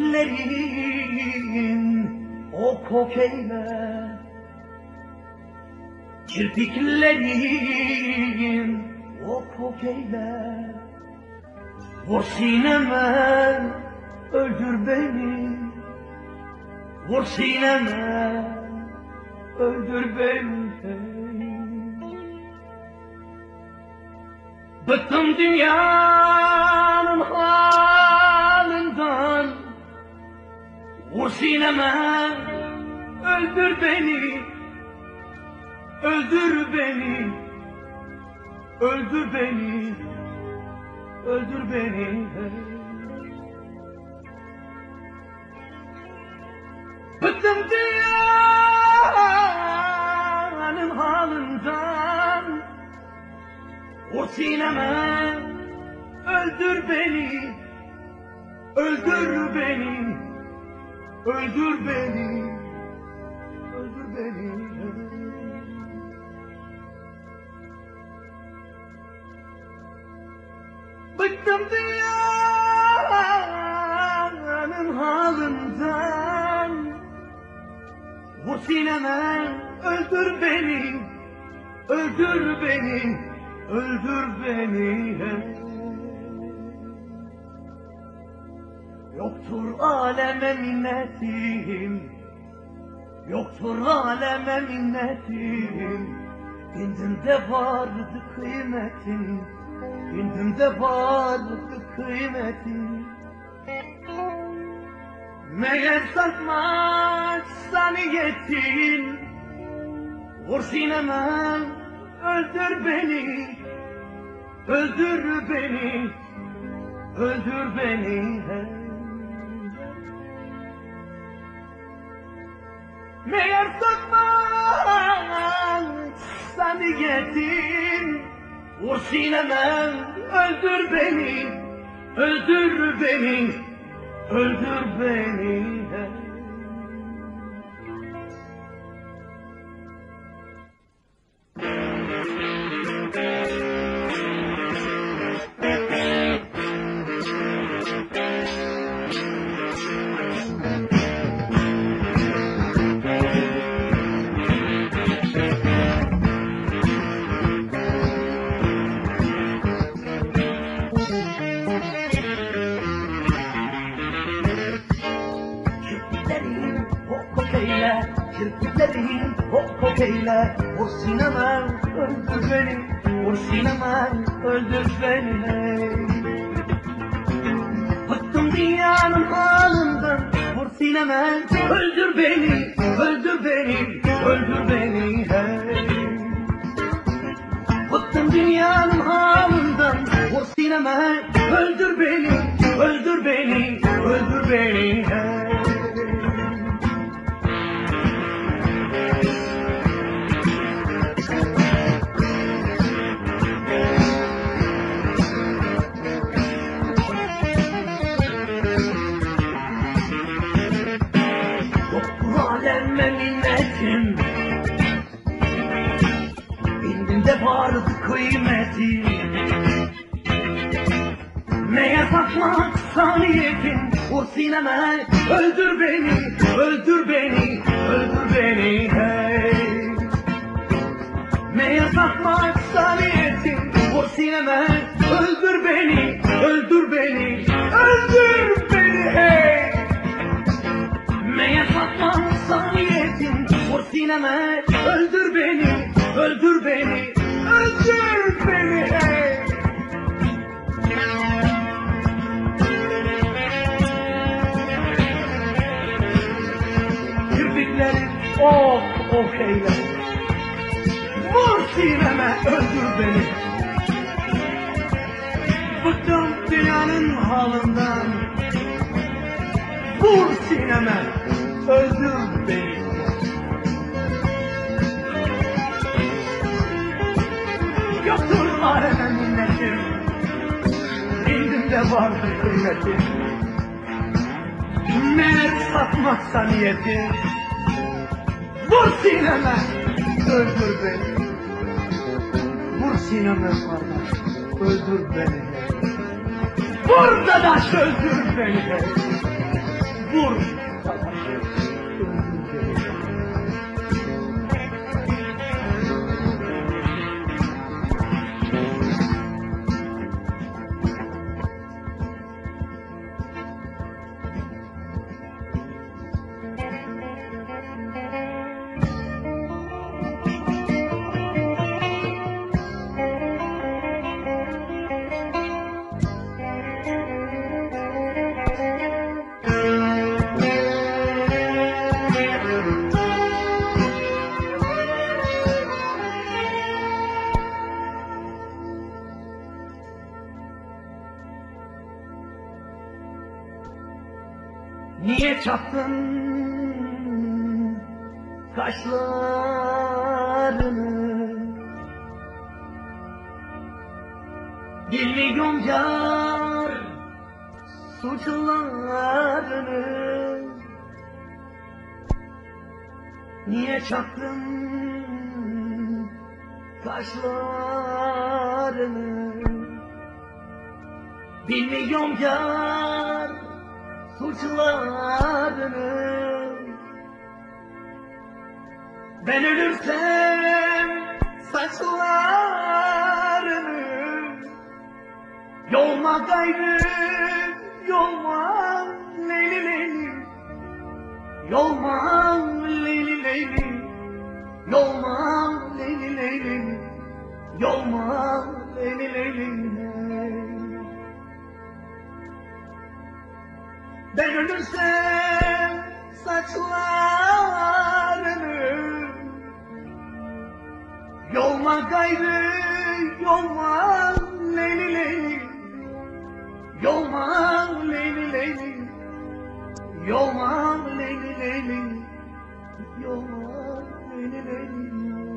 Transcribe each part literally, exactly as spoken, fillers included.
Kirpiklerin o kokeyle, kirpiklerin o kokeyle, vur sineme öldür beni, vur sineme öldür beni. Bıktım dünyanın halinden, vur sineme öldür beni, öldür beni, öldür beni, öldür beni. Bıktım dünyanın halinden, vur sineme öldür beni, öldür beni, öldür beni, öldür beni. Bıktım dünyanın halinden, vur sineme öldür beni, öldür beni, öldür beni. Yoktur aleme minnetim, yoktur aleme minnetim, indimde vardı kıymetin, indimde vardı kıymetin. Meğer satmak saniyetin, vur sineme öldür beni, öldür beni, öldür beni. Meğer satmak saniyetin, vur sineme öldür beni, öldür beni, öldür beni. Kirpiklerin o kokeyle, vur sineme öldür beni, vur sineme öldür beni. Bıktım dünyanın halinden, vur sineme öldür beni, öldür beni, öldür beni. Bıktım dünyanın halinden, vur sineme öldür beni, öldür beni, öldür beni. Minnetim, indimde vardı kıymeti. Meğer satmak saniyetin, vur sineme öldür beni, öldür beni, öldür beni. Hey. Meğer satmak saniyetin, vur sineme öldür beni, öldür beni, öldür beni. Hey. Meğer satmak saniyetin, vur sineme öldür beni, öldür beni, öldür beni. Hey. Kirpiklerin ok ok eyle, vur sineme öldür beni. Bıktım dünyanın halinden, vur sineme öldür beni. Yoktur aleme minnetim, indimde vardı kıymetim. Meğer satmaksa niyetim, vur sineme öldür beni. Vur sineme kardeş öldür beni. Vur dadaş öldür beni. vur savaşı, öldür beni. Niye çaktın kaşlarını? Bir milyon yar suçlarını. Niye çaktın kaşlarını? Bir milyon yar suçlarını. Ben ölürsem saçlarını yolma gayrı, yolma leyli leyli, yolma leyli leyli, yolma leyli leyli, yolma leyli leyli. Ben ölürsem saçlarını yolma gayrı, yolma leyli leyli, yolma leyli leyli, yolma leyli leyli, yolma leyli leyli.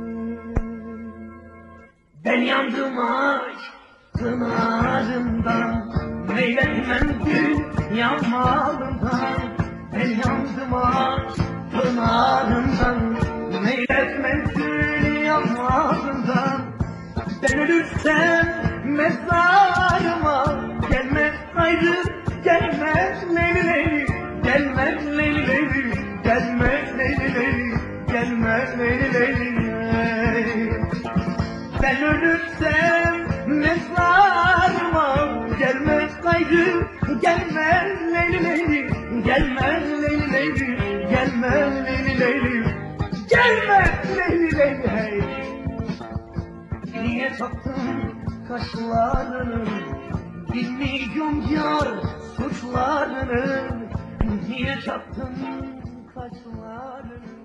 Ben yandım aşk pınarından, meyletmem gül yanmalından. Ben yandım aşk pınarından, meyletmem gül yanmalından. Ben ölürsem mezarıma gelmez gayrı, gelmez leyli leyli, gelmez leyli leyli, gelmez leyli leyli, gelmez leyli leyli. Ben ölürsem mezarıma gelmez gayrı, gelmez leyli leyli, gelmez leyli leyli, gelmez leyli leyli, gelmez leyli leyli. Niye taktın kaşlarını, bir milyon yar suçlarını? Niye taktın kaşlarını?